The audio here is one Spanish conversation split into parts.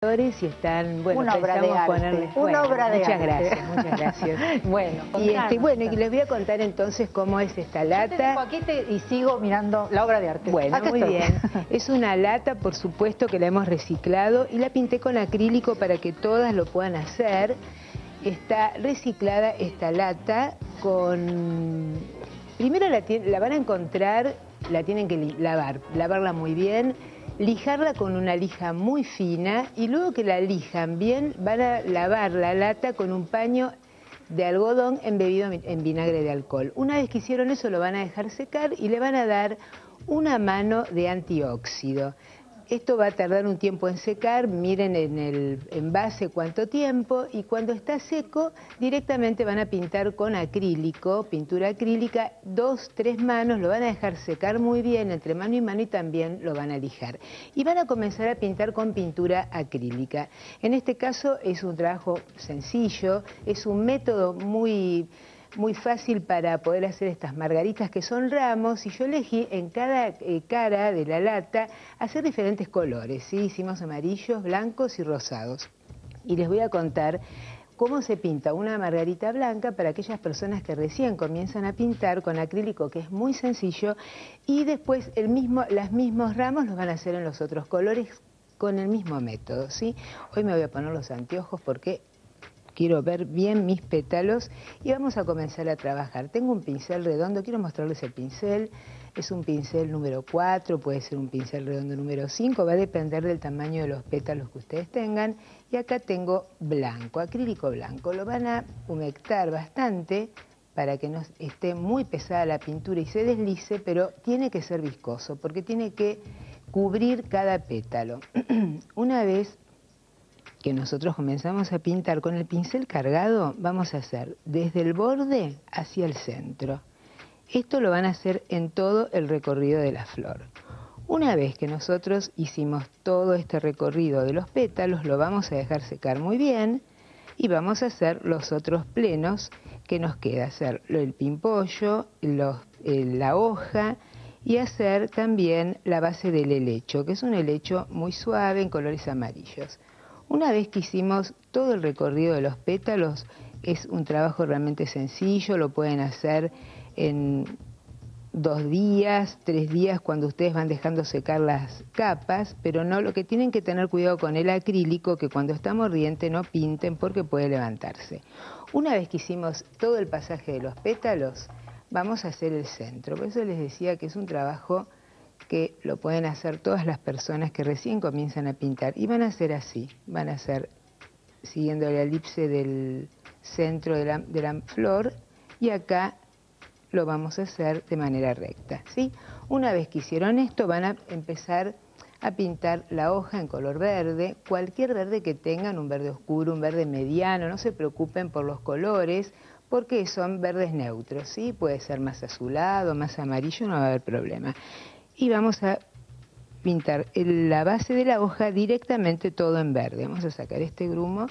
Y están, bueno, una obra de arte. Una obra de arte. Muchas gracias. Bueno, y les voy a contar entonces cómo es esta lata. Aquí y sigo mirando la obra de arte. Bueno, muy bien. Es una lata, por supuesto, que la hemos reciclado y la pinté con acrílico para que todas lo puedan hacer. Está reciclada esta lata con... Primero la van a encontrar, la tienen que lavarla muy bien, lijarla con una lija muy fina y luego que la lijan bien van a lavar la lata con un paño de algodón embebido en vinagre de alcohol. Una vez que hicieron eso lo van a dejar secar y le van a dar una mano de antióxido. Esto va a tardar un tiempo en secar, miren en el envase cuánto tiempo, y cuando está seco directamente van a pintar con acrílico, pintura acrílica, 2, 3 manos, lo van a dejar secar muy bien entre mano y también lo van a lijar. Y van a comenzar a pintar con pintura acrílica. En este caso es un trabajo sencillo, es un método muy fácil para poder hacer estas margaritas que son ramos, y yo elegí en cada cara de la lata hacer diferentes colores, ¿sí? Hicimos amarillos, blancos y rosados. Y les voy a contar cómo se pinta una margarita blanca para aquellas personas que recién comienzan a pintar con acrílico, que es muy sencillo, y después los mismos ramos los van a hacer en los otros colores con el mismo método, ¿sí? Hoy me voy a poner los anteojos porque quiero ver bien mis pétalos y vamos a comenzar a trabajar. Tengo un pincel redondo, quiero mostrarles el pincel. Es un pincel número 4, puede ser un pincel redondo número 5, va a depender del tamaño de los pétalos que ustedes tengan. Y acá tengo blanco, acrílico blanco. Lo van a humectar bastante para que no esté muy pesada la pintura y se deslice, pero tiene que ser viscoso porque tiene que cubrir cada pétalo. Una vez que nosotros comenzamos a pintar con el pincel cargado, vamos a hacer desde el borde hacia el centro. Esto lo van a hacer en todo el recorrido de la flor. Una vez que nosotros hicimos todo este recorrido de los pétalos, lo vamos a dejar secar muy bien y vamos a hacer los otros plenos que nos queda, hacer el pimpollo, la hoja y hacer también la base del helecho, que es un helecho muy suave en colores amarillos. Una vez que hicimos todo el recorrido de los pétalos, es un trabajo realmente sencillo, lo pueden hacer en 2 días, 3 días, cuando ustedes van dejando secar las capas, pero no, lo que tienen que tener cuidado con el acrílico, que cuando está mordiente no pinten porque puede levantarse. Una vez que hicimos todo el pasaje de los pétalos, vamos a hacer el centro. Por eso les decía que es un trabajo que lo pueden hacer todas las personas que recién comienzan a pintar. Y van a hacer así, van a hacer siguiendo la elipse del centro de la flor, y acá lo vamos a hacer de manera recta, ¿sí? Una vez que hicieron esto, van a empezar a pintar la hoja en color verde, cualquier verde que tengan, un verde oscuro, un verde mediano, no se preocupen por los colores, porque son verdes neutros, ¿sí? Puede ser más azulado, más amarillo, no va a haber problema. Y vamos a pintar la base de la hoja directamente todo en verde. Vamos a sacar este grumo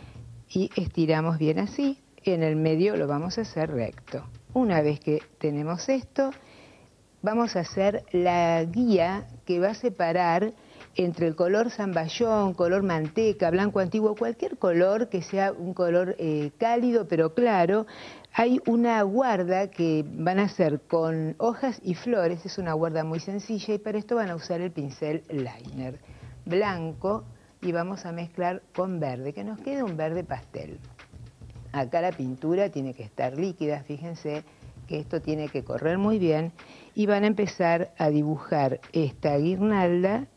y estiramos bien así. En el medio lo vamos a hacer recto. Una vez que tenemos esto, vamos a hacer la guía que va a separar entre el color zamballón, color manteca, blanco antiguo, cualquier color que sea un color cálido pero claro. Hay una guarda que van a hacer con hojas y flores, es una guarda muy sencilla, y para esto van a usar el pincel liner blanco y vamos a mezclar con verde, que nos quede un verde pastel. Acá la pintura tiene que estar líquida, fíjense que esto tiene que correr muy bien, y van a empezar a dibujar esta guirnalda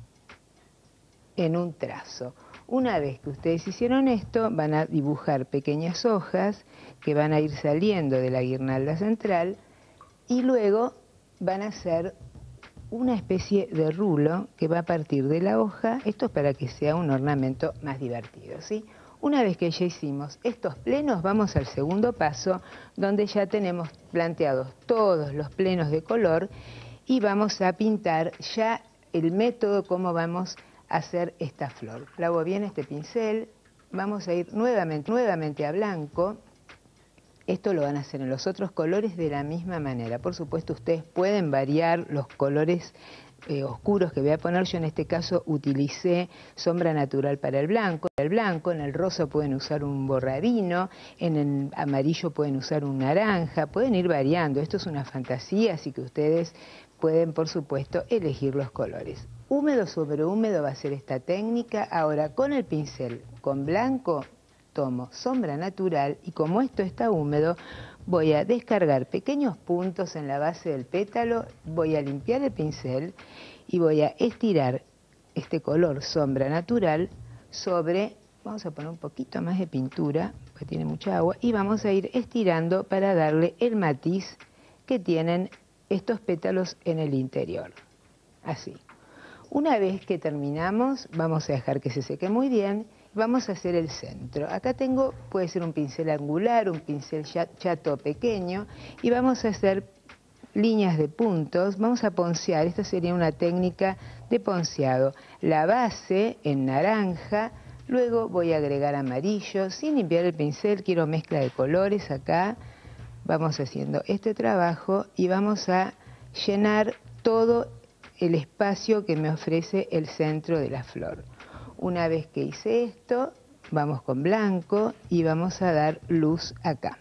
en un trazo. Una vez que ustedes hicieron esto, van a dibujar pequeñas hojas que van a ir saliendo de la guirnalda central, y luego van a hacer una especie de rulo que va a partir de la hoja. Esto es para que sea un ornamento más divertido, ¿sí? Una vez que ya hicimos estos plenos, vamos al segundo paso, donde ya tenemos planteados todos los plenos de color y vamos a pintar ya el método, cómo vamos a hacer esta flor. Lavo bien este pincel, vamos a ir nuevamente a blanco. Esto lo van a hacer en los otros colores de la misma manera. Por supuesto, ustedes pueden variar los colores oscuros que voy a poner, yo en este caso utilicé sombra natural para el blanco. En el rosa pueden usar un borrarino, en el amarillo pueden usar un naranja, pueden ir variando. Esto es una fantasía, así que ustedes pueden, por supuesto, elegir los colores. Húmedo sobre húmedo va a ser esta técnica. Ahora, con el pincel, con blanco, tomo sombra natural y como esto está húmedo, voy a descargar pequeños puntos en la base del pétalo, voy a limpiar el pincel y voy a estirar este color sombra natural sobre, vamos a poner un poquito más de pintura, porque tiene mucha agua, y vamos a ir estirando para darle el matiz que tienen estos pétalos en el interior. Así. Una vez que terminamos, vamos a dejar que se seque muy bien. Vamos a hacer el centro. Acá tengo, puede ser un pincel angular, un pincel chato pequeño, y vamos a hacer líneas de puntos. Vamos a poncear, esta sería una técnica de ponceado. La base en naranja, luego voy a agregar amarillo, sin limpiar el pincel, quiero mezcla de colores acá. Vamos haciendo este trabajo y vamos a llenar todo el espacio que me ofrece el centro de la flor. Una vez que hice esto, vamos con blanco y vamos a dar luz acá.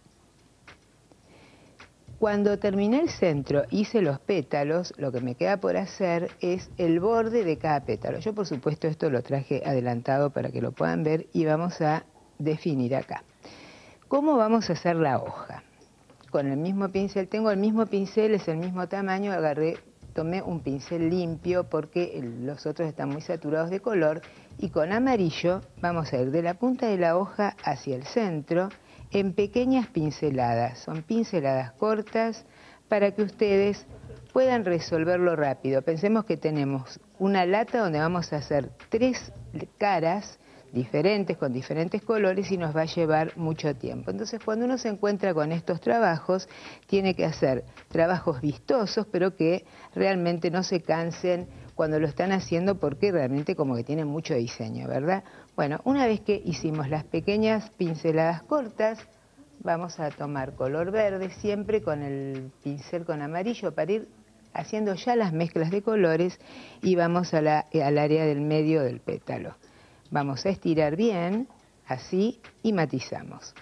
Cuando terminé el centro, hice los pétalos, lo que me queda por hacer es el borde de cada pétalo. Yo, por supuesto, esto lo traje adelantado para que lo puedan ver y vamos a definir acá. ¿Cómo vamos a hacer la hoja? Con el mismo pincel, tengo el mismo pincel, es el mismo tamaño, tomé un pincel limpio porque los otros están muy saturados de color y con amarillo vamos a ir de la punta de la hoja hacia el centro en pequeñas pinceladas. Son pinceladas cortas para que ustedes puedan resolverlo rápido. Pensemos que tenemos una lata donde vamos a hacer 3 caras diferentes, con diferentes colores y nos va a llevar mucho tiempo. Entonces, cuando uno se encuentra con estos trabajos, tiene que hacer trabajos vistosos, pero que realmente no se cansen cuando lo están haciendo porque realmente como que tienen mucho diseño, ¿verdad? Bueno, una vez que hicimos las pequeñas pinceladas cortas, vamos a tomar color verde, siempre con el pincel con amarillo para ir haciendo ya las mezclas de colores y vamos al área del medio del pétalo. Vamos a estirar bien, así, y matizamos.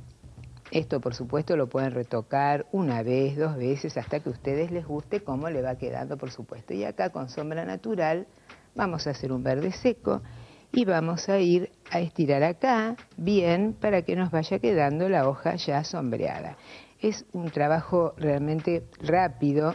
Esto, por supuesto, lo pueden retocar una vez, 2 veces, hasta que a ustedes les guste cómo le va quedando, por supuesto. Y acá, con sombra natural, vamos a hacer un verde seco y vamos a ir a estirar acá, bien, para que nos vaya quedando la hoja ya sombreada. Es un trabajo realmente rápido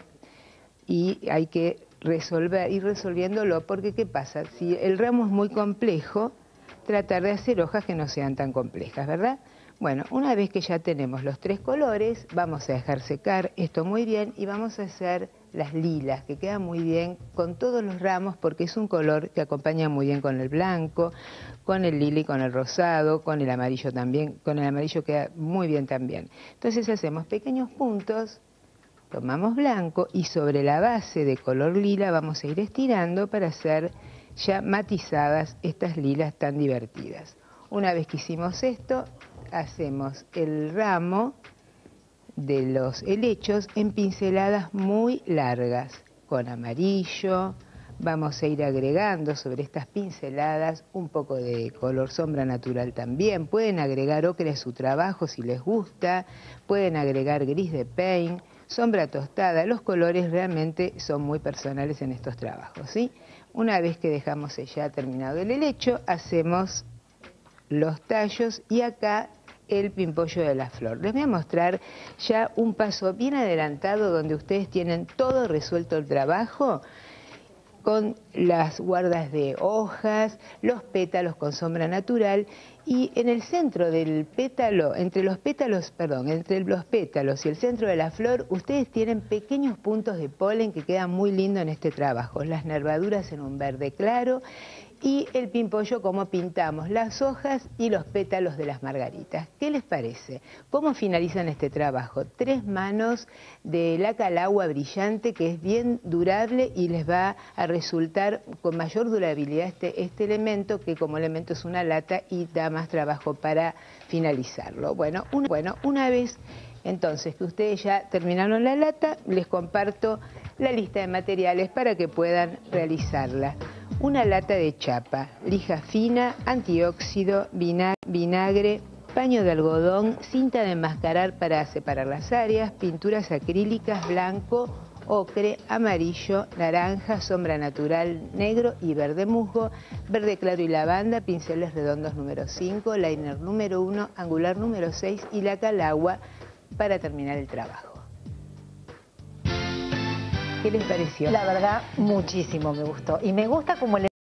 y hay que ir resolviéndolo, porque ¿qué pasa? Si el ramo es muy complejo, tratar de hacer hojas que no sean tan complejas, ¿verdad? Bueno, una vez que ya tenemos los 3 colores, vamos a dejar secar esto muy bien y vamos a hacer las lilas, que quedan muy bien con todos los ramos porque es un color que acompaña muy bien con el blanco, con el lila y con el rosado, con el amarillo también, con el amarillo queda muy bien también. Entonces hacemos pequeños puntos. Tomamos blanco y sobre la base de color lila vamos a ir estirando para hacer ya matizadas estas lilas tan divertidas. Una vez que hicimos esto, hacemos el ramo de los helechos en pinceladas muy largas, con amarillo. Vamos a ir agregando sobre estas pinceladas un poco de color sombra natural también. Pueden agregar ocre a su trabajo si les gusta, pueden agregar gris de paint, sombra tostada. Los colores realmente son muy personales en estos trabajos, ¿sí? Una vez que dejamos ya terminado el helecho, hacemos los tallos y acá el pimpollo de la flor. Les voy a mostrar ya un paso bien adelantado donde ustedes tienen todo resuelto el trabajo, con las guardas de hojas, los pétalos con sombra natural y en el centro del pétalo, entre los pétalos y el centro de la flor, ustedes tienen pequeños puntos de polen que quedan muy lindo en este trabajo. Las nervaduras en un verde claro y el pimpollo como pintamos las hojas y los pétalos de las margaritas. ¿Qué les parece? ¿Cómo finalizan este trabajo? 3 manos de laca al agua brillante que es bien durable y les va a resultar con mayor durabilidad este elemento, que como elemento es una lata y da más trabajo para finalizarlo. Bueno, una vez Entonces, que ustedes ya terminaron la lata, les comparto la lista de materiales para que puedan realizarla. Una lata de chapa, lija fina, antióxido, vinagre, paño de algodón, cinta de enmascarar para separar las áreas, pinturas acrílicas blanco, ocre, amarillo, naranja, sombra natural negro y verde musgo, verde claro y lavanda, pinceles redondos número 5, liner número 1, angular número 6 y laca al agua para terminar el trabajo. ¿Qué les pareció? La verdad, muchísimo me gustó. Y me gusta como le